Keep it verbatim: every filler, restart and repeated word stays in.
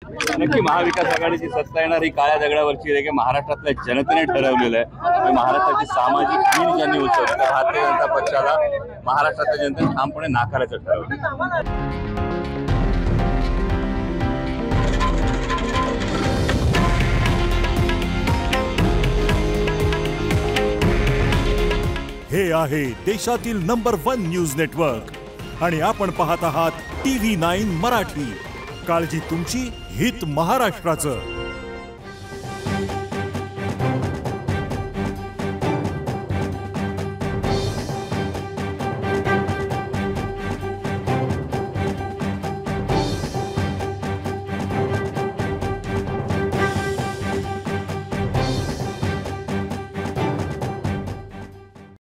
नक्की महाविकास आघाडीची सत्ता येणार ही काळ्या दगडावरची रेघ महाराष्ट्रातल्या जनतेने ठरवलेलं आहे। महाराष्ट्राची सामाजिक नीड ज्यांनी उचलली त्या भारतीय जनता पक्षाला महाराष्ट्रातल्या जनतेने ठामपणे नाकारायचं ठरवलं। हे आहे देशातील नंबर वन न्यूज नेटवर्क आणि आपण पाहत आहात टीव्ही नाईन मराठी। काळजी तुमची, हित महाराष्ट्राचं।